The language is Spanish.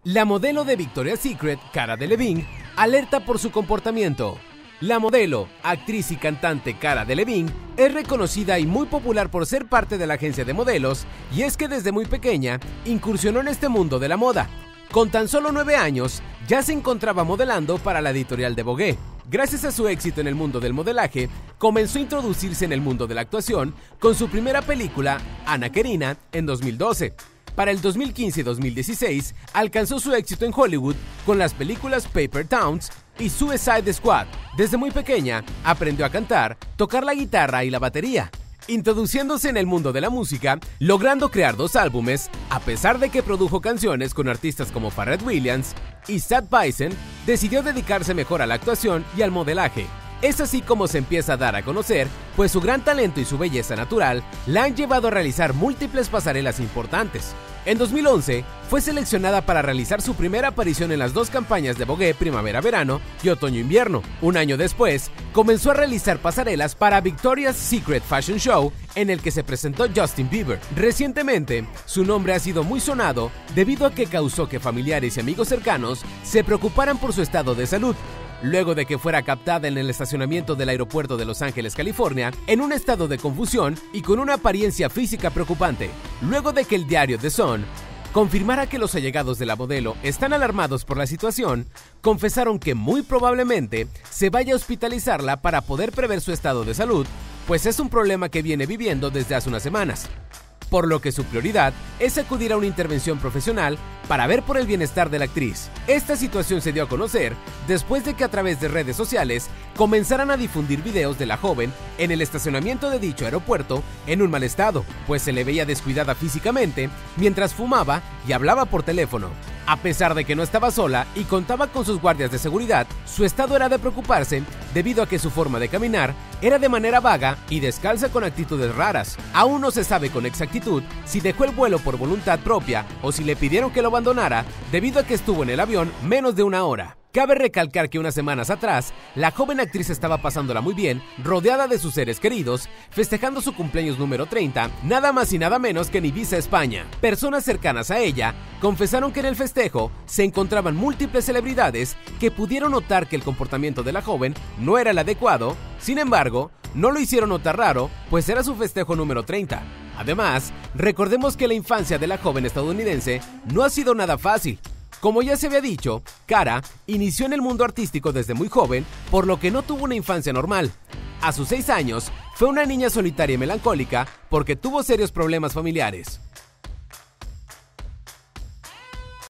La modelo de Victoria's Secret, Cara Delevingne, alerta por su comportamiento. La modelo, actriz y cantante Cara Delevingne es reconocida y muy popular por ser parte de la agencia de modelos, y es que desde muy pequeña incursionó en este mundo de la moda. Con tan solo 9 años ya se encontraba modelando para la editorial de Vogue. Gracias a su éxito en el mundo del modelaje, comenzó a introducirse en el mundo de la actuación con su primera película, Anna Karenina, en 2012. Para el 2015 y 2016 alcanzó su éxito en Hollywood con las películas Paper Towns y Suicide Squad. Desde muy pequeña aprendió a cantar, tocar la guitarra y la batería, introduciéndose en el mundo de la música, logrando crear 2 álbumes, a pesar de que produjo canciones con artistas como Pharrell Williams y Sad Bison. Decidió dedicarse mejor a la actuación y al modelaje. Es así como se empieza a dar a conocer, pues su gran talento y su belleza natural la han llevado a realizar múltiples pasarelas importantes. En 2011 fue seleccionada para realizar su primera aparición en las 2 campañas de Vogue Primavera-Verano y Otoño-Invierno. Un año después, comenzó a realizar pasarelas para Victoria's Secret Fashion Show, en el que se presentó Justin Bieber. Recientemente, su nombre ha sido muy sonado debido a que causó que familiares y amigos cercanos se preocuparan por su estado de salud, luego de que fuera captada en el estacionamiento del aeropuerto de Los Ángeles, California, en un estado de confusión y con una apariencia física preocupante. Luego de que el diario The Sun confirmara que los allegados de la modelo están alarmados por la situación, confesaron que muy probablemente se vaya a hospitalizarla para poder prever su estado de salud, pues es un problema que viene viviendo desde hace unas semanas, por lo que su prioridad es acudir a una intervención profesional para ver por el bienestar de la actriz. Esta situación se dio a conocer después de que a través de redes sociales comenzaran a difundir videos de la joven en el estacionamiento de dicho aeropuerto en un mal estado, pues se le veía descuidada físicamente mientras fumaba y hablaba por teléfono. A pesar de que no estaba sola y contaba con sus guardias de seguridad, su estado era de preocuparse debido a que su forma de caminar era de manera vaga y descalza con actitudes raras. Aún no se sabe con exactitud si dejó el vuelo por voluntad propia o si le pidieron que lo abandonara debido a que estuvo en el avión menos de 1 hora. Cabe recalcar que unas semanas atrás, la joven actriz estaba pasándola muy bien, rodeada de sus seres queridos, festejando su cumpleaños número 30, nada más y nada menos que en Ibiza, España. Personas cercanas a ella confesaron que en el festejo se encontraban múltiples celebridades que pudieron notar que el comportamiento de la joven no era el adecuado. Sin embargo, no lo hicieron notar raro, pues era su festejo número 30. Además, recordemos que la infancia de la joven estadounidense no ha sido nada fácil. Como ya se había dicho, Cara inició en el mundo artístico desde muy joven, por lo que no tuvo una infancia normal. A sus 6 años, fue una niña solitaria y melancólica porque tuvo serios problemas familiares.